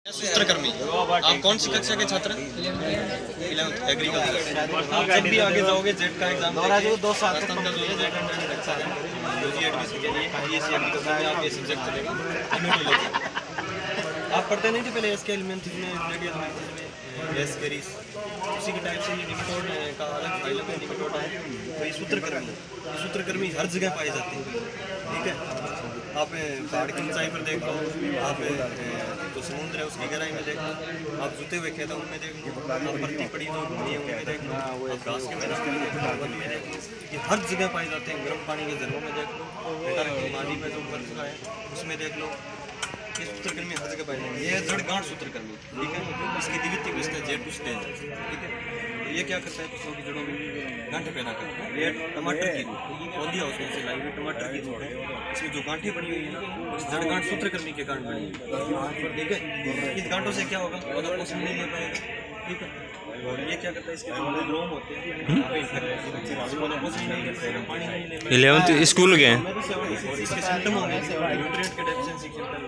सूत्रकर्मी। आप कौन सी कक्षा के छात्र हैं? 11th agriculture. आप जब भी आगे जाओगे जेड का एग्जाम देंगे, 2 साल तक का जो जेड रक्षा है यूजी एडमिशन के लिए बीएससी एग्रीकल्चर में आप ये सब्जेक्ट चलेगा इम्यूनोलॉजी। आप पढ़ते नहीं थे पहले एसके एलिमेंट्री में, रेडियल में, एस वेरीज, उसी के टाइप से ये निमेटोड का अलग फाइलम है निमेटोड है। तो ये सूत्रकर्मी हर जगह पाए जाते हैं। ठीक है, आप पहाड़ की ऊंचाई पर देख लो, आप जो समुद्र है उसकी गहराई में देख लो, आप जुते हुए खेतों में देख लो, आप परती पड़ी जो घूमी है उनमें देख लो, आप घास के मैदान में देख लो, ये हर जगह पाए जाते हैं। गर्म पानी के झरनों में देख लो, बेटा मादी में जो बर्फ का है उसमें देख लो, ये सूत्रकर्मी हर जगह पाए जाते हैं। ये जड़गांठ सूत्रकर्मी, ठीक है, इसकी द्वितीय विशेषता है जेड टू स्टेज, ठीक है। ये क्या करता है? फसलों की जड़ों में गांठें पैदा करता है। ये टमाटर की रूप पौधिया उसमें से लाई हुई टमाटर की रूप है, इसमें जो गांठें बनी हुई है ना जड़गांठ सूत्रकर्मी के कारण बनी है। ठीक है, इन गांठों से क्या होगा? पौधा पोषण नहीं ले पाएगा। ठीक है, और ये क्या करता है? इसके जो ग्रोम होते हैं पौधा पोषण नहीं ले पाएगा, पानी नहीं ले पाएगा। 11th स्कूल गए इसके सिम्टम होंगे न्यूट्रिएंट के डेफिशिएंसी के अंदर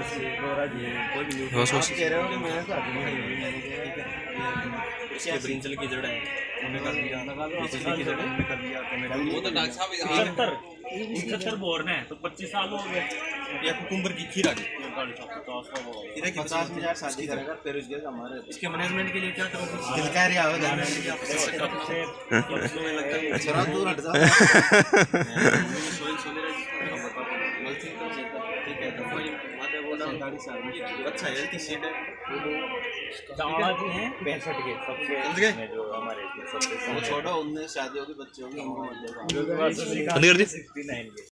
इसके ब्रिंजल की जड़ है उन्हें कर दिया, बिजली की जड़ उन्हें कर दिया, वो तो डॉक्टर साहब 75 बोर्न है तो 25 साल हो गए। या कुकुम्बर की खीरा की खीरा की 50,000 शादी करेगा फिर उसके हमारे इसके मैनेजमेंट के लिए क्या करोगे? दिल का रिया होगा घर में थोड़ा दूर हट जाओ। अच्छा हेल्थी सीट है चावड़ा जी हैं 65 के सबसे जो हमारे सबसे वो छोड़ो, उनमें शादी होगी बच्चे होगी उनको मतलब 69 के